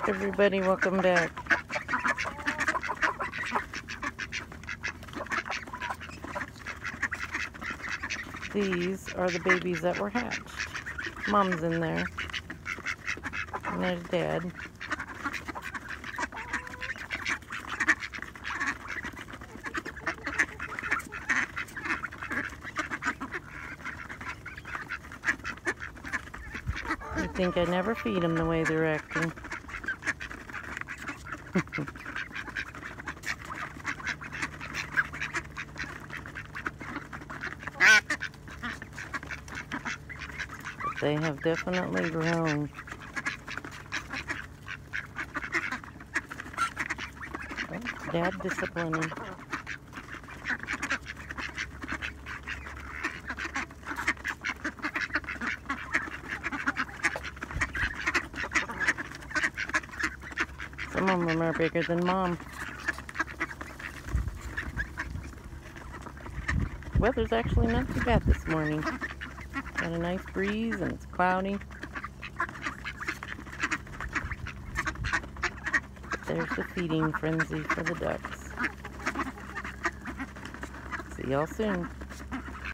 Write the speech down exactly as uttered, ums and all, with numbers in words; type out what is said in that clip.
Everybody, welcome back. These are the babies that were hatched. Mom's in there. And there's Dad. You think I never feed them the way they're acting. But they have definitely grown. Oh, Dad disciplining. Some of them are bigger than Mom. Weather's actually not too bad this morning. Got a nice breeze and it's cloudy. But there's the feeding frenzy for the ducks. See y'all soon.